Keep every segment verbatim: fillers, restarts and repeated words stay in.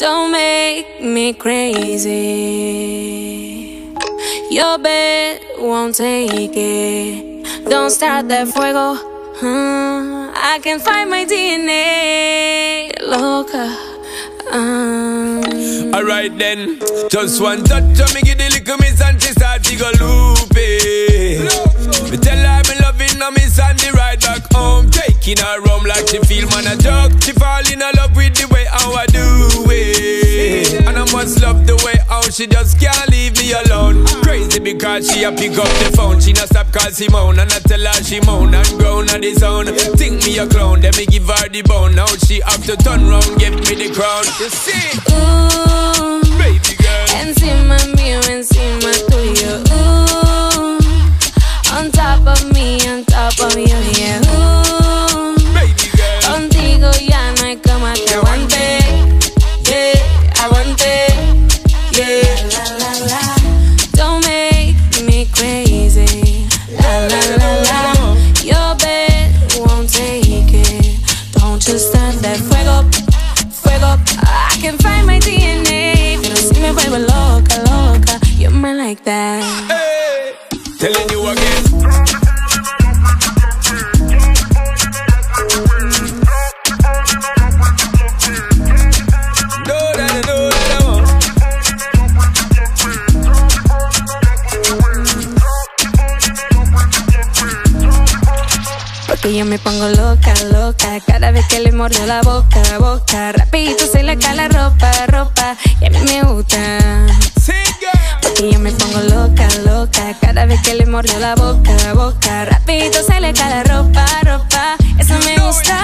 Don't make me crazy. Your bed won't take it. Don't start that fuego. uh, I can find my D N A. Loca. um. Alright then, just one touch of me, give the little miss and she start to go loopy. Me tell her me loving her miss and the ride back home, taking her home like she feel man a joke. She fall in love with the way how I do it, and I must love the way how she just can't leave me alone. Crazy because she a pick up the phone, she not stop call Simone, and I tell her she moan and groan on the zone. Think me a clown, then me give her the bone. Now she have to turn round, give me the crown. You see? Ooh, baby girl. Encima mío, encima tuyo. Ooh, on top of me, on top of you, yeah. Ooh, baby girl. Contigo ya no hay cama que aguante. Yeah, aguante. Yeah, la la la. Don't make me crazy. La la la la. Your bed won't take it. Don't you start that fuego, fuego. I can find my D N A. Pero si me vuelvo loca, loca. You're mine like that. Hey, telling you again. No, that, no, that, I want. Porque yo me pongo loca, loca. Cada vez que le mordo la boca, boca. Rapidito se le cae la ropa, ropa. Y a mí me gusta. Porque yo me pongo loca, loca. Cada vez que le mordo la boca, boca. Rapidito se le cae la ropa, ropa. Eso me gusta.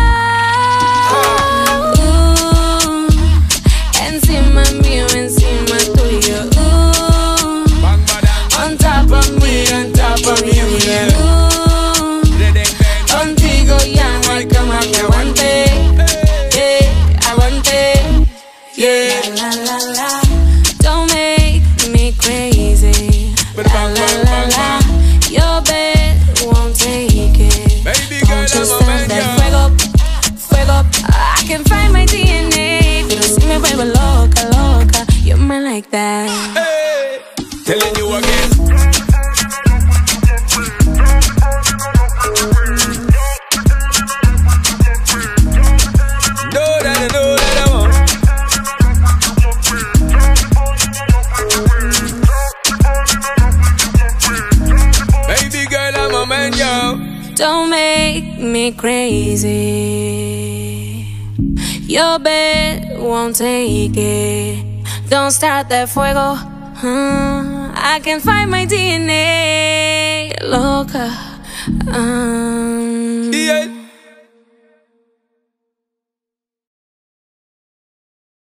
Uh, encima mío, encima tuyo. Uh, on top of me, on top of you, yeah. Uh, contigo ya no hay cama que aguante. Yeah, aguante. Yeah, la la la. Don't make me crazy. La la la la. Your bed won't take it. Baby Don't girl, you I'm a start man, that girl. fuego, fuego. I can find my D N A. Pero si me vuelvo loca, loca. You're mine like that. Hey, telling you again. No, that, no, that, I want. Baby girl, I'm a man, yo. Don't make me crazy. Your bed won't take it. Don't start that fuego. uh, I can find my D N A. Loca. uh.